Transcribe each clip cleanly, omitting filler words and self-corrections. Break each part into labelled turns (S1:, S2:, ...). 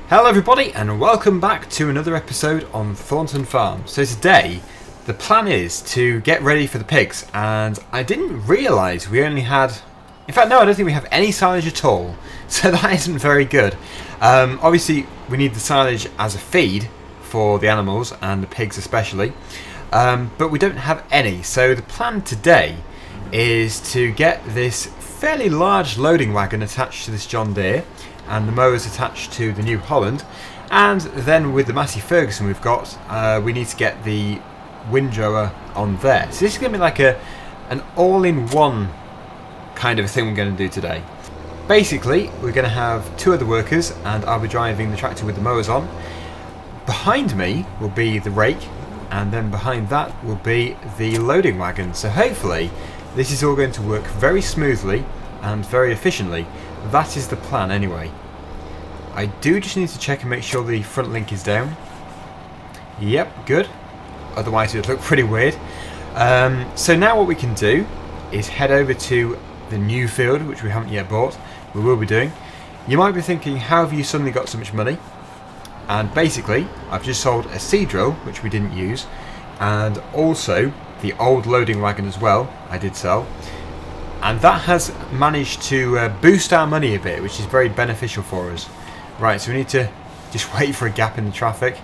S1: Hello everybody and welcome back to another episode on Thornton Farm. So today the plan is to get ready for the pigs, and I didn't realise we only had, in fact no, I don't think we have any silage at all, so that isn't very good. Obviously we need the silage as a feed for the animals and the pigs especially, but we don't have any. So the plan today is to get this fairly large loading wagon attached to this John Deere and the mowers attached to the New Holland, and then with the Massey Ferguson we've got, we need to get the windrower on there. So this is going to be like an all-in-one kind of a thing we're going to do today. Basically we're going to have two other workers and I'll be driving the tractor with the mowers on. Behind me will be the rake, and then behind that will be the loading wagon. So hopefully this is all going to work very smoothly and very efficiently. That is the plan anyway. I do just need to check and make sure the front link is down. Yep, good. Otherwise it would look pretty weird. So now what we can do is head over to the new field, which we haven't yet bought. We will be doing. You might be thinking, how have you suddenly got so much money? And basically I've just sold a seed drill, which we didn't use, and also the old loading wagon as well I did sell. And that has managed to boost our money a bit, which is very beneficial for us. Right, so we need to just wait for a gap in the traffic,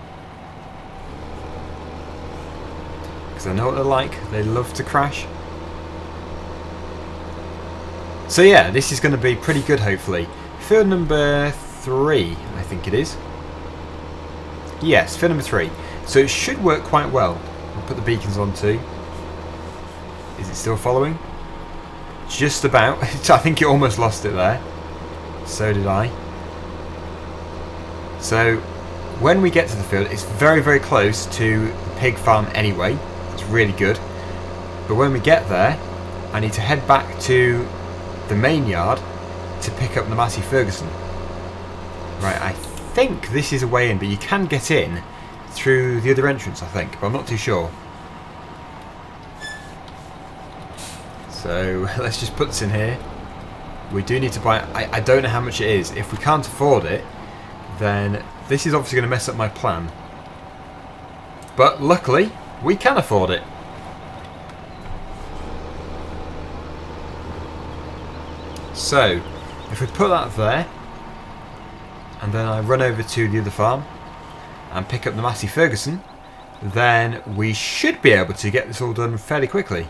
S1: because I know what they're like. They love to crash. So yeah, this is going to be pretty good hopefully. Field number 3, I think it is. Yes, field number 3. So it should work quite well. I'll put the beacons on too. Is it still following? Just about. I think it almost lost it there. So did I. So when we get to the field, it's very, very close to the pig farm anyway. It's really good. But when we get there, I need to head back to the main yard to pick up the Massey Ferguson. Right, I think this is a way in, but you can get in through the other entrance, I think, but I'm not too sure. So let's just put this in here. We do need to buy, I don't know how much it is. If we can't afford it, then this is obviously going to mess up my plan. But luckily, we can afford it. So, if we put that there, and then I run over to the other farm and pick up the Massey Ferguson, then we should be able to get this all done fairly quickly.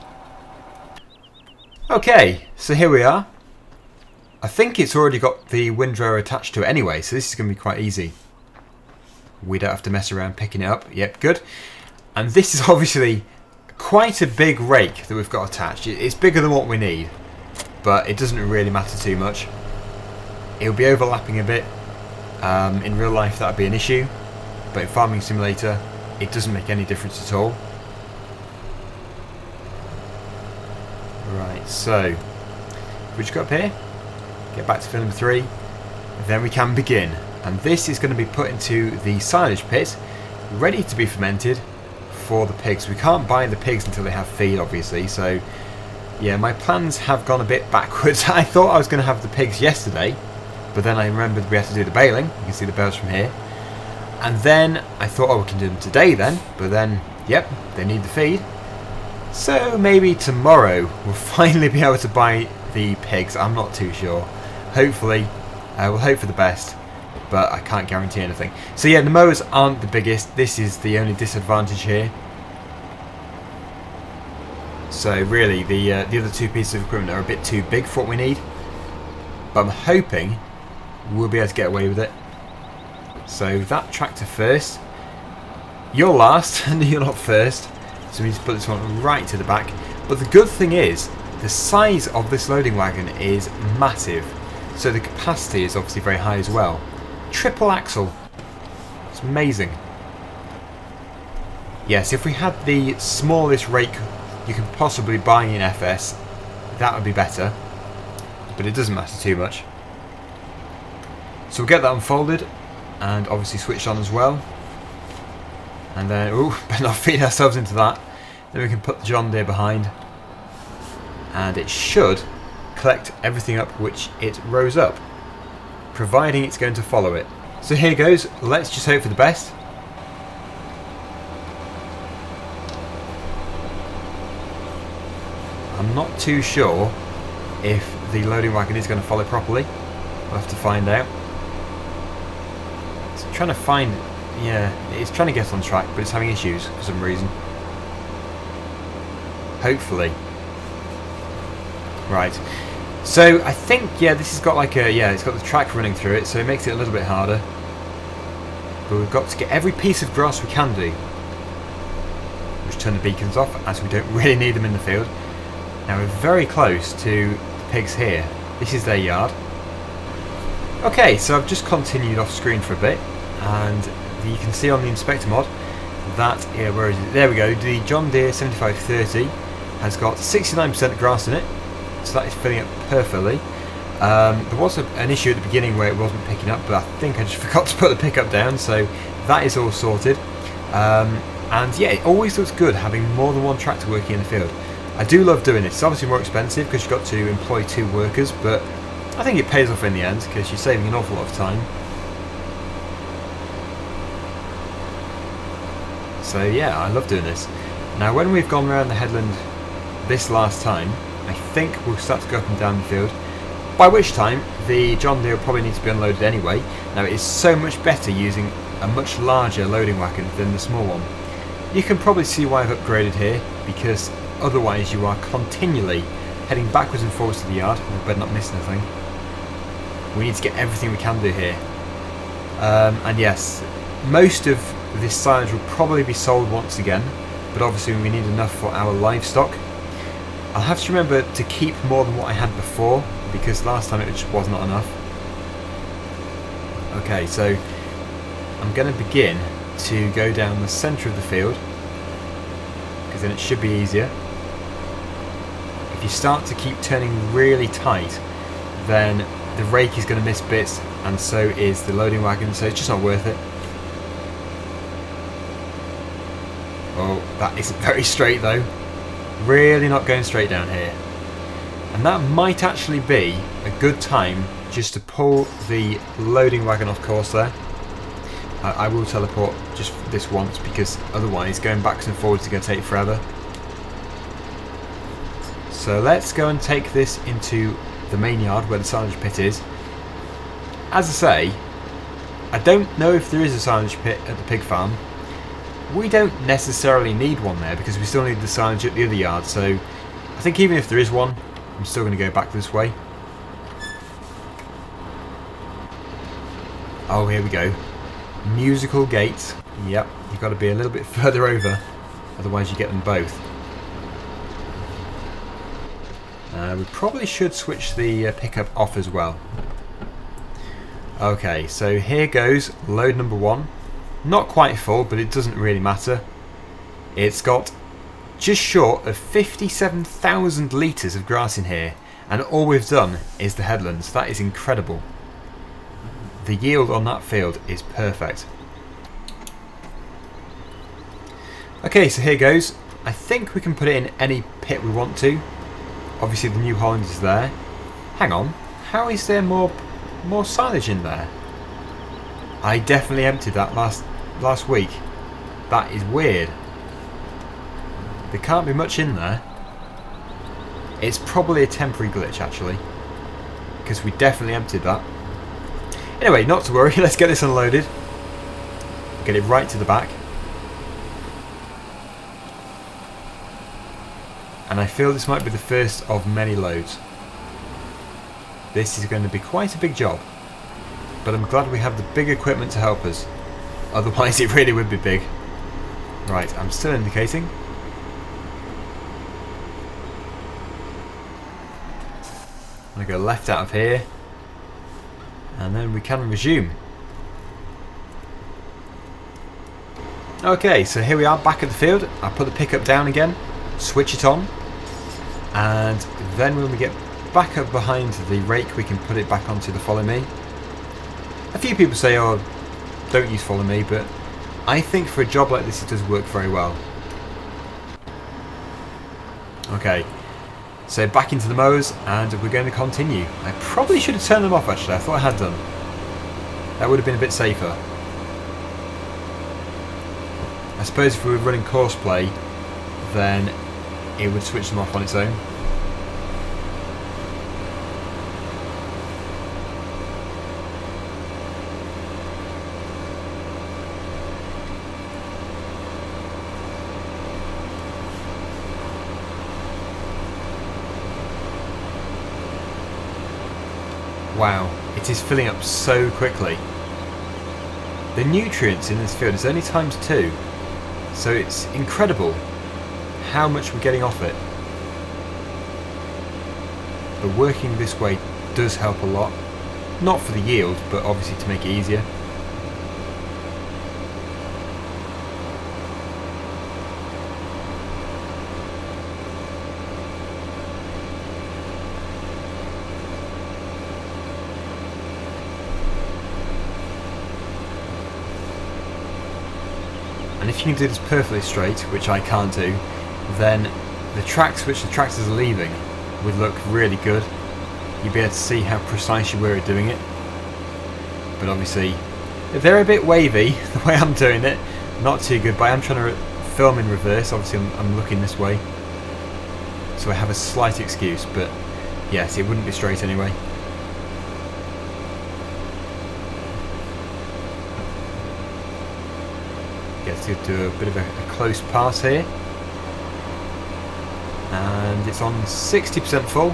S1: Okay, so here we are. I think it's already got the windrower attached to it anyway, so this is going to be quite easy. We don't have to mess around picking it up. Yep, good. And this is obviously quite a big rake that we've got attached. It's bigger than what we need, but it doesn't really matter too much. It'll be overlapping a bit. In real life that would be an issue, but in Farming Simulator it doesn't make any difference at all. Right, so we just go up here, get back to field number 3, then we can begin. And this is going to be put into the silage pit, ready to be fermented for the pigs. We can't buy the pigs until they have feed, obviously, so yeah, my plans have gone a bit backwards. I thought I was going to have the pigs yesterday, but then I remembered we had to do the baling. You can see the bales from here. And then I thought, oh, we can do them today then. But then, yep, they need the feed. So maybe tomorrow we'll finally be able to buy the pigs. I'm not too sure. Hopefully, we'll hope for the best, but I can't guarantee anything. So yeah, the mowers aren't the biggest. This is the only disadvantage here. So really, the other two pieces of equipment are a bit too big for what we need. But I'm hoping we'll be able to get away with it. So that tractor first. You're last and you're not first. So we need to put this one right to the back. But the good thing is, the size of this loading wagon is massive. So the capacity is obviously very high as well. Triple axle. It's amazing. Yes, if we had the smallest rake you can possibly buy in FS, that would be better. But it doesn't matter too much. So we'll get that unfolded and obviously switched on as well. And then, ooh, better not feed ourselves into that. Then we can put the John Deere behind. And it should collect everything up which it rows up. Providing it's going to follow it. So here goes, let's just hope for the best. I'm not too sure if the loading wagon is going to follow properly. We'll have to find out. So I'm trying to find, yeah, it's trying to get on track, but it's having issues for some reason. Hopefully. Right. So I think, yeah, this has got like a, yeah, it's got the track running through it, so it makes it a little bit harder. But we've got to get every piece of grass we can do. Just turn the beacons off, as we don't really need them in the field. Now we're very close to the pigs here. This is their yard. Okay, so I've just continued off screen for a bit, and you can see on the inspector mod that, yeah, where is it? There we go, the John Deere 7530 has got 69% grass in it, so that is filling up perfectly. There was an issue at the beginning where it wasn't picking up, but I think I just forgot to put the pickup down, so that is all sorted. And yeah, it always looks good having more than one tractor working in the field. I do love doing this. It's obviously more expensive because you've got to employ 2 workers, but I think it pays off in the end because you're saving an awful lot of time. So yeah, I love doing this. Now when we've gone around the headland this last time, I think we'll start to go up and down the field, by which time the John Deere will probably need to be unloaded anyway. Now it is so much better using a much larger loading wagon than the small one. You can probably see why I've upgraded here, because otherwise you are continually heading backwards and forwards to the yard. We better not miss anything. We need to get everything we can do here. And yes, most of this silage will probably be sold once again, but obviously we need enough for our livestock. I'll have to remember to keep more than what I had before, because last time it just was not enough. Okay, so I'm going to begin to go down the centre of the field, because then it should be easier. If you start to keep turning really tight, then the rake is going to miss bits, and so is the loading wagon, so it's just not worth it. Oh, that isn't very straight though. Really not going straight down here. And that might actually be a good time just to pull the loading wagon off course there. I will teleport just this once, because otherwise going backwards and forwards is going to take forever. So let's go and take this into the main yard where the silage pit is. As I say, I don't know if there is a silage pit at the pig farm. We don't necessarily need one there because we still need the silage at the other yard, so I think even if there is one, I'm still going to go back this way. Oh, here we go. Musical gates. Yep, you've got to be a little bit further over, otherwise you get them both. We probably should switch the pickup off as well. Okay, so here goes load number 1. Not quite full, but it doesn't really matter. It's got just short of 57,000 litres of grass in here, and all we've done is the headlands. That is incredible. The yield on that field is perfect. Okay, so here goes. I think we can put it in any pit we want to. Obviously the New Holland is there. Hang on, how is there more silage in there? I definitely emptied that last week. That is weird. There can't be much in there. It's probably a temporary glitch actually, because we definitely emptied that. Anyway, not to worry, let's get this unloaded. Get it right to the back. And I feel this might be the first of many loads. This is going to be quite a big job, but I'm glad we have the big equipment to help us. Otherwise it really would be big. Right, I'm still indicating. I'm going to go left out of here, and then we can resume. Okay, so here we are back at the field. I'll put the pickup down again, switch it on, and then when we get back up behind the rake we can put it back onto the follow me. A few people say, oh, don't use follow me, but I think for a job like this it does work very well. Okay, so back into the mowers and we're going to continue. I probably should have turned them off actually, I thought I had done. That would have been a bit safer. I suppose if we were running course play, then it would switch them off on its own. Wow, it is filling up so quickly. The nutrients in this field is only ×2, so it's incredible how much we're getting off it. But working this way does help a lot. Not for the yield, but obviously to make it easier. And if you can do this perfectly straight, which I can't do, then the tracks which the tractors are leaving would look really good. You'd be able to see how precise you were at doing it. But obviously, they're a bit wavy the way I'm doing it. Not too good, but I am trying to film in reverse. Obviously I'm looking this way. So I have a slight excuse, but yes, it wouldn't be straight anyway. Get to do a bit of a close pass here. And it's on 60% full.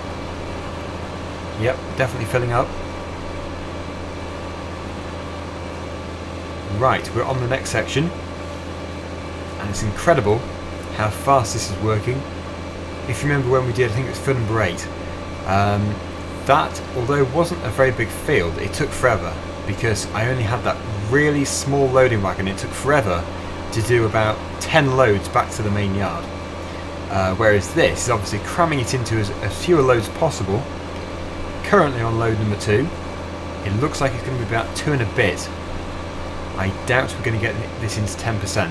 S1: Yep, definitely filling up. Right, we're on the next section. And it's incredible how fast this is working. If you remember when we did, I think it was field number 8. That, although it wasn't a very big field, it took forever. Because I only had that really small loading wagon. It took forever to do about 10 loads back to the main yard. Whereas this is obviously cramming it into as fewer loads possible. Currently on load number 2. It looks like it's going to be about 2 and a bit. I doubt we're going to get this into 10%.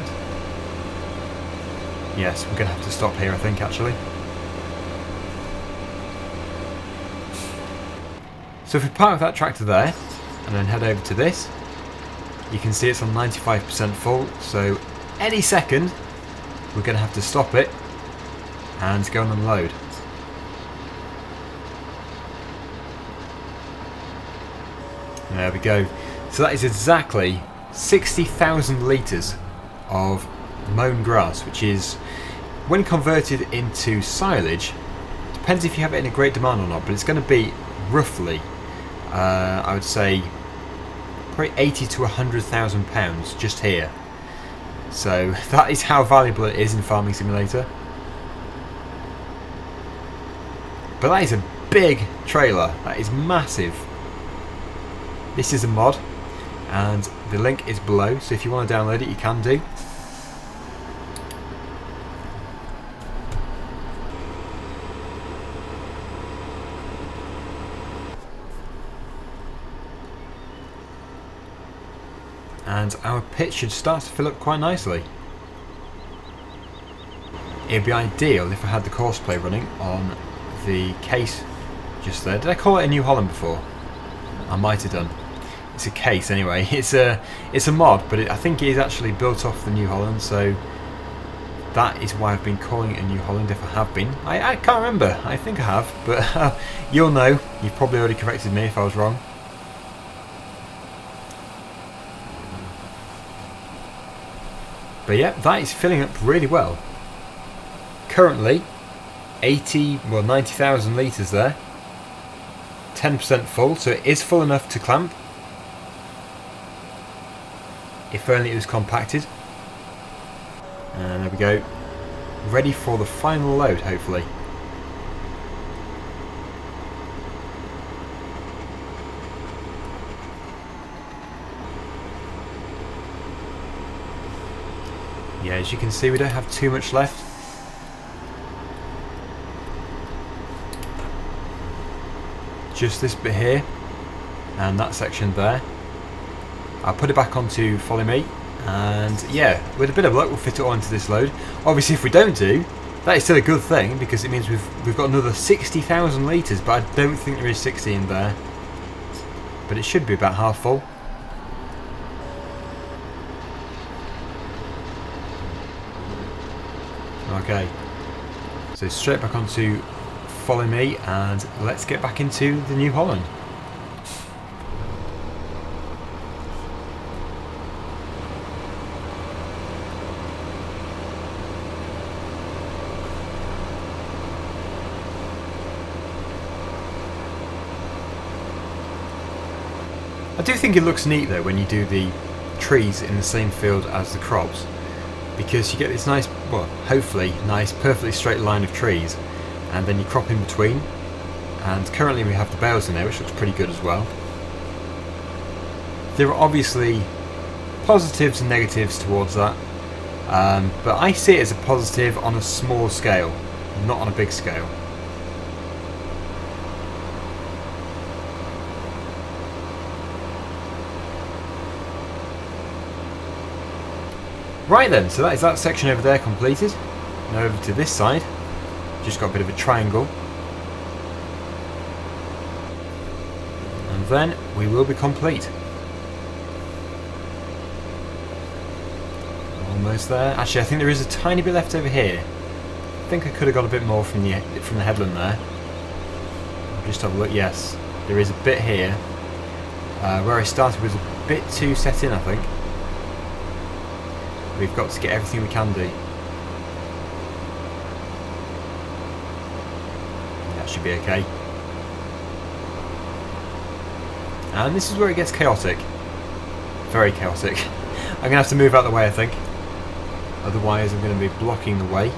S1: Yes, we're going to have to stop here, I think, actually. So if we park that tractor there and then head over to this, you can see it's on 95% full, so any second we're going to have to stop it and go and unload. There we go. So that is exactly 60,000 litres of mown grass, which is, when converted into silage, depends if you have it in a great demand or not, but it's going to be roughly, I would say, probably 80 to 100,000 pounds just here. So that is how valuable it is in Farming Simulator. But that is a big trailer. That is massive. This is a mod, and the link is below, so if you want to download it, you can do. And our pit should start to fill up quite nicely. It'd be ideal if I had the course play running on the case just there. Did I call it a New Holland before? I might have done. It's a case anyway. It's a mod, but I think it is actually built off the New Holland, so that is why I've been calling it a New Holland, if I have been. I can't remember. I think I have, but you'll know. You've probably already corrected me if I was wrong. But yeah, that is filling up really well. Currently, 90,000 litres there. 10% full, so it is full enough to clamp. If only it was compacted. And there we go. Ready for the final load, hopefully. Yeah, as you can see, we don't have too much left. Just this bit here, and that section there. I'll put it back onto Follow Me, and yeah, with a bit of luck we'll fit it all into this load. Obviously if we don't do, that is still a good thing, because it means we've got another 60,000 litres, but I don't think there is 60 in there. But it should be about half full. Okay, so straight back onto Follow Me and let's get back into the New Holland. I do think it looks neat though when you do the trees in the same field as the crops, because you get this nice, well, hopefully nice, perfectly straight line of trees, and then you crop in between. And currently we have the bales in there, which looks pretty good as well. There are obviously positives and negatives towards that, but I see it as a positive on a small scale, not on a big scale. Right then, so that is that section over there completed. Now over to this side, just got a bit of a triangle. And then we will be complete. Almost there. Actually, I think there is a tiny bit left over here. I think I could have got a bit more from the headland there. I'll just have a look. Yes, there is a bit here. Where I started was a bit too set in, I think. We've got to get everything we can do. That should be okay. And this is where it gets chaotic. Very chaotic. I'm going to have to move out of the way, I think. Otherwise I'm going to be blocking the way.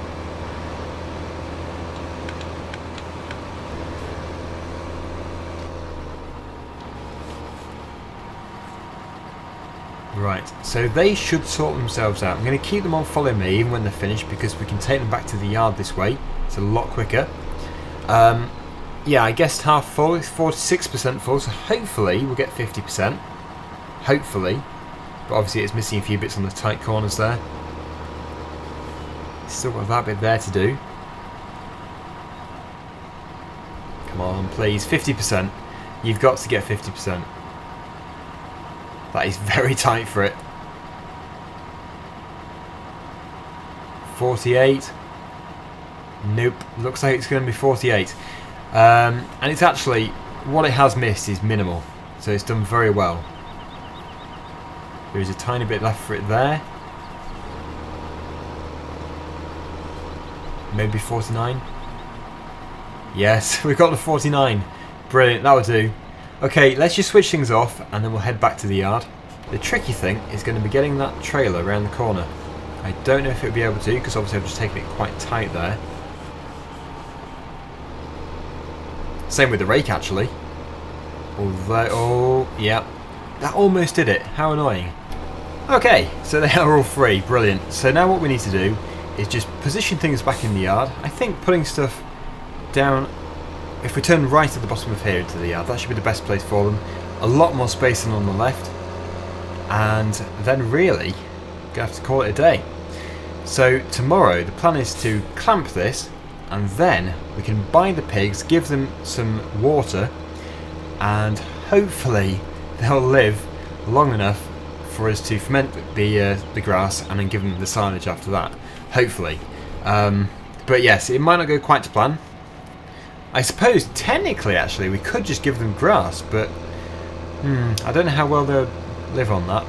S1: Right, so they should sort themselves out. I'm going to keep them on Follow Me even when they're finished, because we can take them back to the yard this way. It's a lot quicker. Yeah, I guessed half full. It's 46% full, so hopefully we'll get 50%. Hopefully. But obviously it's missing a few bits on the tight corners there. Still got that bit there to do. Come on, please. 50%. You've got to get 50%. That is very tight for it. 48. Nope. Looks like it's going to be 48. And it's actually, what it has missed is minimal. So it's done very well. There is a tiny bit left for it there. Maybe 49. Yes, we've got the 49. Brilliant, that will do. Okay, let's just switch things off and then we'll head back to the yard. The tricky thing is going to be getting that trailer around the corner. I don't know if it'll be able to, because obviously I've just taken it quite tight there. Same with the rake actually. Although, oh, yeah. That almost did it. How annoying. Okay, so they are all free. Brilliant. So now what we need to do is just position things back in the yard. I think putting stuff down, if we turn right at the bottom of here into the yard, that should be the best place for them. A lot more space than on the left. And then really, gonna have to call it a day. So tomorrow the plan is to clamp this, and then we can buy the pigs, give them some water, and hopefully they'll live long enough for us to ferment the grass and then give them the silage after that. Hopefully. But yes, it might not go quite to plan. I suppose technically actually we could just give them grass, but I don't know how well they'll live on that.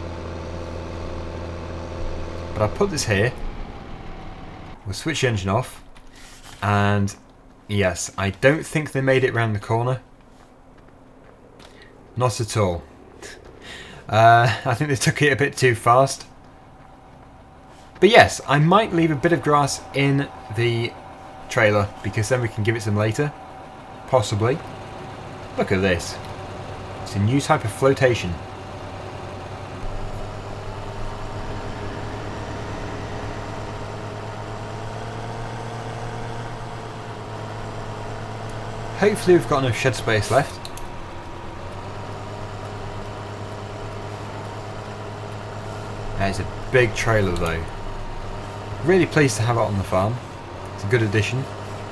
S1: But I'll put this here. We'll switch the engine off. And yes, I don't think they made it round the corner. Not at all. I think they took it a bit too fast. But yes, I might leave a bit of grass in the trailer, because then we can give it some later. Possibly. Look at this. It's a new type of flotation. Hopefully we've got enough shed space left. That is a big trailer though. Really pleased to have it on the farm. It's a good addition.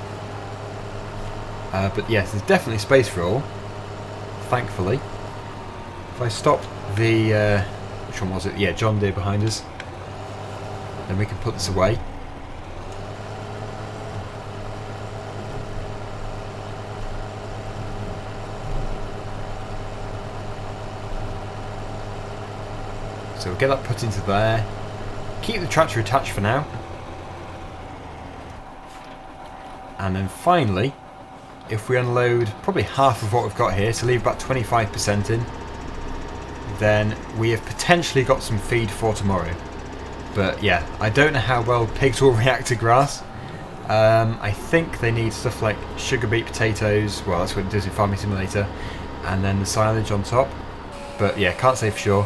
S1: But yes, there's definitely space for all. Thankfully. If I stop the... which one was it? Yeah, John Deere behind us. Then we can put this away. So we'll get that put into there. Keep the tractor attached for now. And then finally, if we unload probably half of what we've got here, so leave about 25% in, then we have potentially got some feed for tomorrow. But yeah, I don't know how well pigs will react to grass. I think they need stuff like sugar beet potatoes, well that's what it does in Farming Simulator, and then the silage on top. But yeah, can't say for sure.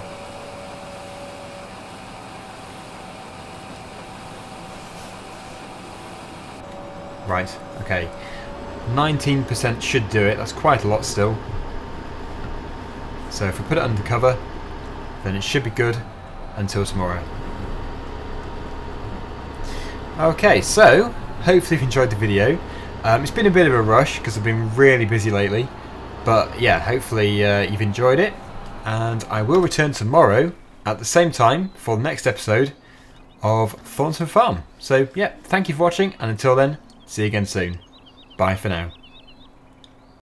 S1: Right, okay. 19% should do it, that's quite a lot still. So if we put it under cover, then it should be good until tomorrow. Okay, so hopefully you've enjoyed the video. It's been a bit of a rush because I've been really busy lately. But yeah, hopefully you've enjoyed it. And I will return tomorrow at the same time for the next episode of Thornton Farm. So yeah, thank you for watching, and until then, see you again soon. Bye for now.